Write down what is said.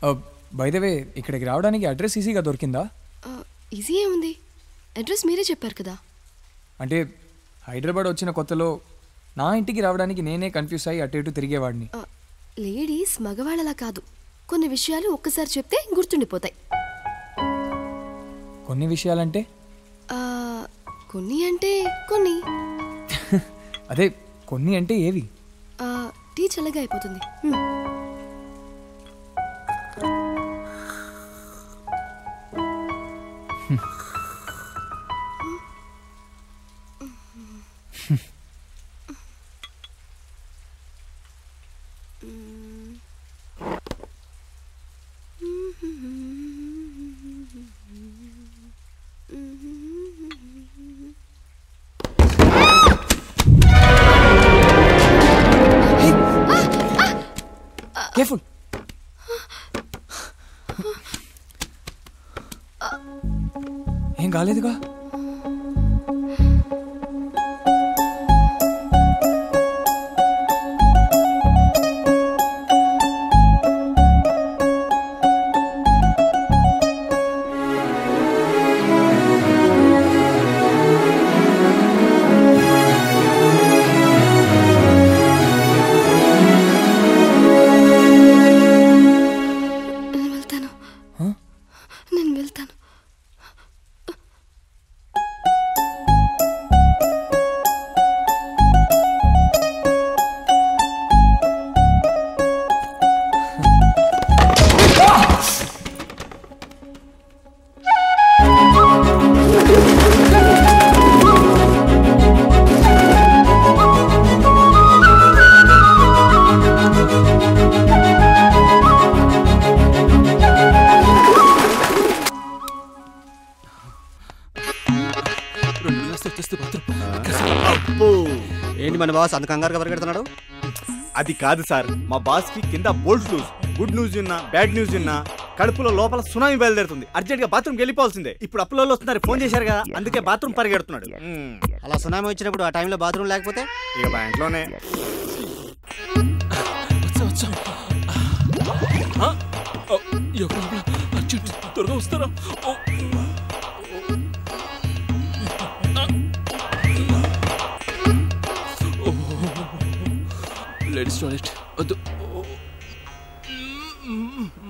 By the way ఇక్కడికి రావడానికి address ఈజీగా దొరికిందా? ఈజీ ఏముంది, అడ్రస్ మీరే చెప్పారు కదా. అంటే హైదరాబాద్ వచ్చిన కొత్తలో నా ఇంటికి రావడానికి నేనే కన్ఫ్యూజ్ అయ్యి అటు ఇటు తిరిగేవాడిని. లేడీస్ మగవాళ్ళలా కాదు, కొన్ని విషయాలు ఒక్కసారి చెప్తే గుర్తుండిపోతాయి. కొన్ని విషయాలంటే? కొన్ని అంటే కొన్ని. అదే కొన్ని అంటే ఏవి? టీ చల్లగా అయిపోతుంది. కేర్ఫుల్. ఏం కాలేదుగా? ఏంటి మన బాస్ అంత కంగారుగా పరిగెడుతున్నాడు? అది కాదు సార్, మా బాస్ కి కింద బోల్ట్ లూజ్. గుడ్ న్యూస్ విన్నా బ్యాడ్ న్యూస్ విన్నా కడుపులో లోపల సునామీ బయలుదేరుతుంది. అర్జెంట్ గా బాత్రూమ్కి వెళ్ళిపోవాల్సిందే. ఇప్పుడు అప్పులో వస్తున్నారు, ఫోన్ చేశారు కదా, అందుకే బాత్రూమ్ పరిగెడుతున్నాడు. అలా సునామీ వచ్చినప్పుడు ఆ టైంలో బాత్రూమ్ లేకపోతే ఇక బ్యాంక్లోనే. త్వరగా వస్తారా? లేడీస్ టాయిలెట్ వద్దు.